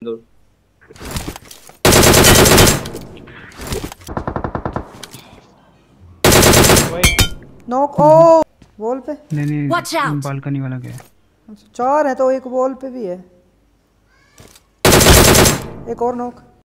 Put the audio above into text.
दो। नॉक। ओ वॉल पे। नहीं Watch नहीं, out! बालकनी वाला गया। अच्छा, 4 है तो एक वॉल पे भी है। एक और नॉक।